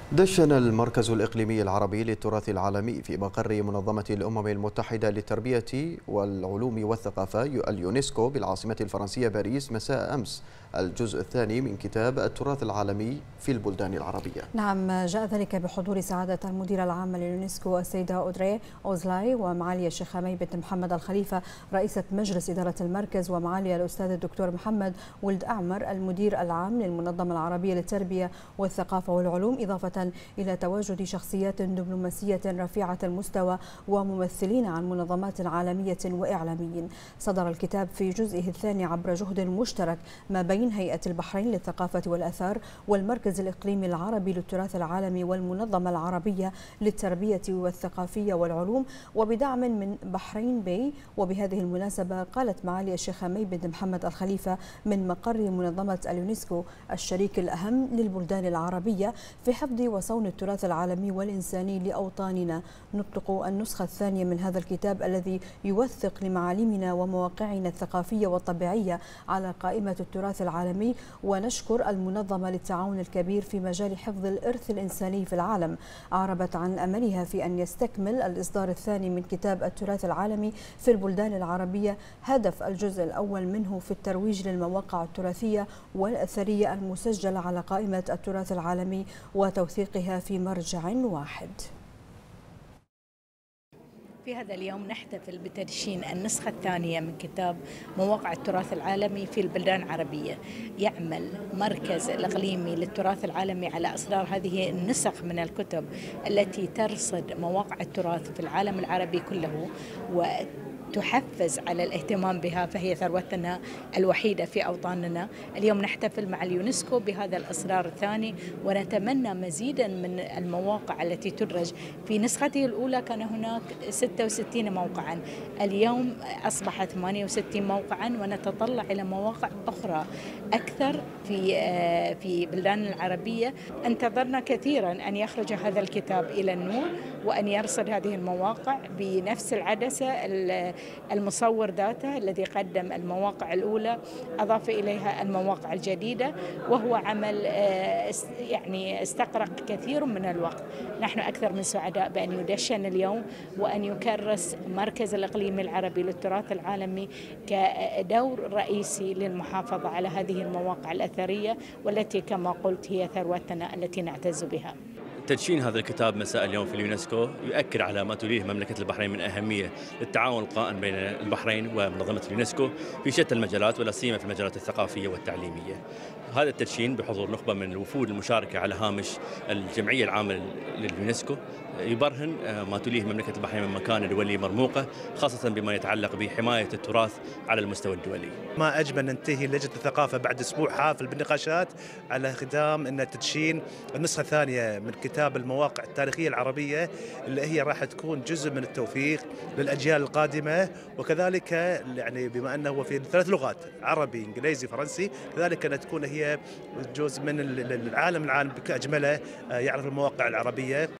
دشن المركز الإقليمي العربي للتراث العالمي في مقر منظمة الأمم المتحدة للتربية والعلوم والثقافة اليونسكو بالعاصمة الفرنسية باريس مساء أمس الجزء الثاني من كتاب التراث العالمي في البلدان العربية. نعم، جاء ذلك بحضور سعادة المدير العام لليونسكو السيدة أودري أوزلاي ومعالي الشيخ حمي بنت محمد الخليفة رئيسة مجلس إدارة المركز ومعالي الأستاذ الدكتور محمد ولد أعمر المدير العام للمنظمة العربية للتربية والثقافة والعلوم، إضافة إلى تواجد شخصيات دبلوماسية رفيعة المستوى وممثلين عن منظمات عالمية وإعلاميين. صدر الكتاب في جزئه الثاني عبر جهد مشترك ما بين هيئة البحرين للثقافة والأثار والمركز الإقليمي العربي للتراث العالمي والمنظمة العربية للتربية والثقافية والعلوم وبدعم من بحرين باي. وبهذه المناسبة قالت معالي الشيخ حمي بنت محمد الخليفة من مقر منظمة اليونسكو الشريك الأهم للبلدان العربية في حفظ وصون التراث العالمي والإنساني لأوطاننا، نطلق النسخة الثانية من هذا الكتاب الذي يوثق لمعالمنا ومواقعنا الثقافية والطبيعية على قائمة التراث العالمي، ونشكر المنظمة للتعاون الكبير في مجال حفظ الإرث الإنساني في العالم. أعربت عن أملها في أن يستكمل الإصدار الثاني من كتاب التراث العالمي في البلدان العربية هدف الجزء الأول منه في الترويج للمواقع التراثية والأثرية المسجلة على قائمة التراث العالمي وتوثيقها في مرجع واحد. في هذا اليوم نحتفل بتدشين النسخة الثانية من كتاب مواقع التراث العالمي في البلدان العربية. يعمل مركز الإقليمي للتراث العالمي على إصدار هذه النسخ من الكتب التي ترصد مواقع التراث في العالم العربي كله تحفز على الاهتمام بها، فهي ثروتنا الوحيدة في أوطاننا. اليوم نحتفل مع اليونسكو بهذا الإصدار الثاني ونتمنى مزيدا من المواقع التي تدرج. في نسخته الأولى كان هناك 66 موقعا، اليوم أصبحت 68 موقعا، ونتطلع إلى مواقع أخرى أكثر في بلدان العربية. انتظرنا كثيرا أن يخرج هذا الكتاب إلى النور وأن يرصد هذه المواقع بنفس العدسة. المصور داتا الذي قدم المواقع الأولى أضاف إليها المواقع الجديدة، وهو عمل يعني استغرق كثير من الوقت. نحن أكثر من سعداء بأن يدشن اليوم وأن يكرس مركز الإقليمي العربي للتراث العالمي كدور رئيسي للمحافظة على هذه المواقع الأثرية والتي كما قلت هي ثروتنا التي نعتز بها. تدشين هذا الكتاب مساء اليوم في اليونسكو يؤكد على ما توليه مملكة البحرين من أهمية للتعاون القائم بين البحرين ومنظمة اليونسكو في شتى المجالات ولا سيما في المجالات الثقافية والتعليمية. هذا التدشين بحضور نخبة من الوفود المشاركة على هامش الجمعية العامة لليونسكو يبرهن ما توليه مملكة البحرين من مكانة دولية مرموقة، خاصة بما يتعلق بحماية التراث على المستوى الدولي. ما أجمل ننتهي لجنة الثقافة بعد أسبوع حافل بالنقاشات على ختام أن تدشين النسخة الثانية من كتاب المواقع التاريخية العربية اللي هي راح تكون جزء من التوثيق للأجيال القادمة، وكذلك يعني بما أنه هو في 3 لغات عربي إنجليزي فرنسي، كذلك أن تكون هي جزء من العالم كأجمله يعرف المواقع العربية.